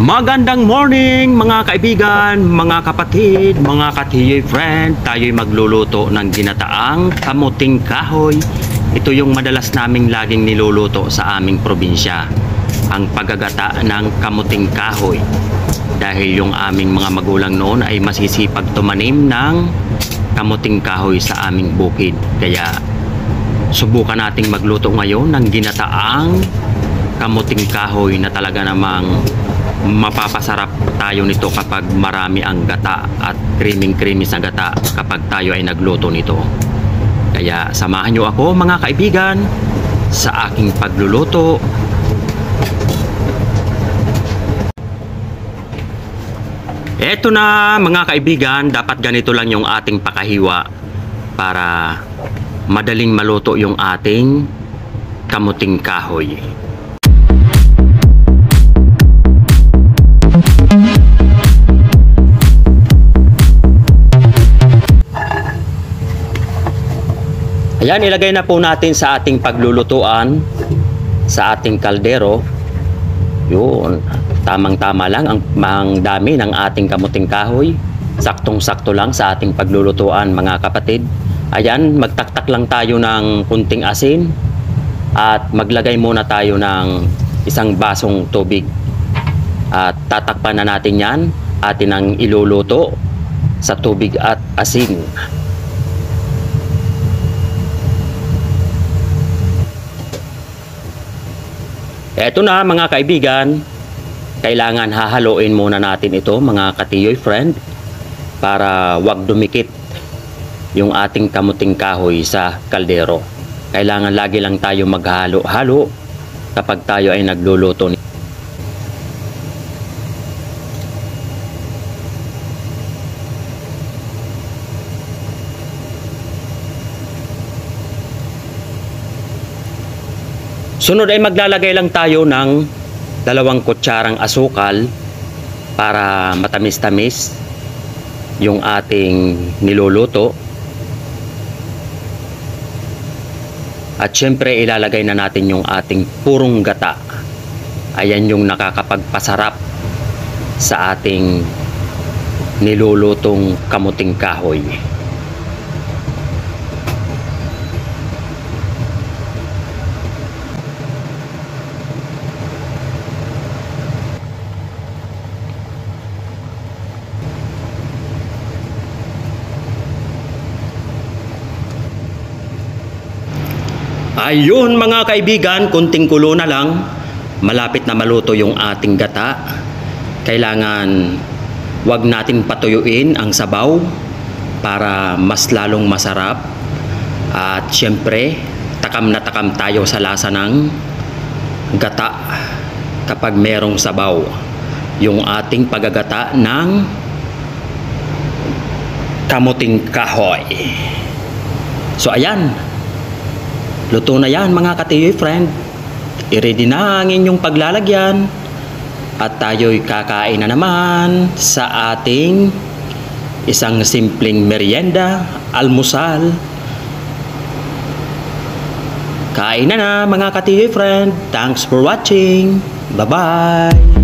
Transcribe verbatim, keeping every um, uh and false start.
Magandang morning mga kaibigan, mga kapatid, mga katiyoy friend. Tayo'y magluluto ng ginataang kamuting kahoy. Ito yung madalas naming laging niluluto sa aming probinsya, ang paggagata ng kamuting kahoy. Dahil yung aming mga magulang noon ay masisipag tumanim ng kamuting kahoy sa aming bukid. Kaya subukan nating magluto ngayon ng ginataang kamuting kahoy na talaga namang mapapasarap tayo nito kapag marami ang gata at creaming creamy sa gata kapag tayo ay nagluto nito. Kaya samahan nyo ako mga kaibigan sa aking pagluluto. Eto na mga kaibigan, dapat ganito lang yung ating pakahiwa para madaling maluto yung ating kamuting kahoy. Ayan, ilagay na po natin sa ating paglulutuan sa ating kaldero. Yun, tamang-tama lang ang, ang dami ng ating kamuting kahoy. Saktong-sakto lang sa ating paglulutuan mga kapatid. Ayan, magtaktak lang tayo ng kunting asin at maglagay muna tayo ng isang basong tubig. At tatakpan na natin yan, atin ang iluluto sa tubig at asin. Eto na mga kaibigan, kailangan hahaluin muna natin ito mga katiyoy friend para wag dumikit yung ating kamuting kahoy sa kaldero. Kailangan lagi lang tayo maghalo-halo kapag tayo ay nagluluto nito. Sunod ay maglalagay lang tayo ng dalawang kutsarang asukal para matamis-tamis yung ating niluluto. At syempre ilalagay na natin yung ating purong gata. Ayan yung nakakapagpasarap sa ating nilulutong kamuting kahoy. Ayun mga kaibigan, kunting kulo na lang. Malapit na maluto yung ating gata. Kailangan wag natin patuyuin ang sabaw para mas lalong masarap. At syempre, takam na takam tayo sa lasa ng gata kapag merong sabaw. Yung ating paggagata ng kamuting kahoy. So ayan, luto na yan mga katiyoy friend. I-ready na ang inyong paglalagyan. At tayo'y kakain na naman sa ating isang simpleng merienda, almusal. Kain na na mga katiyoy friend. Thanks for watching. Bye-bye.